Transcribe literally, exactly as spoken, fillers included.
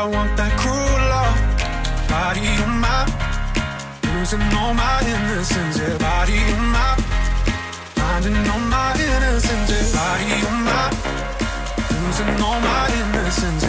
want that cruel love. Body on my, losing all my innocence. Yeah, body on my, finding all my innocence. Yeah, body on my, losing all my innocence.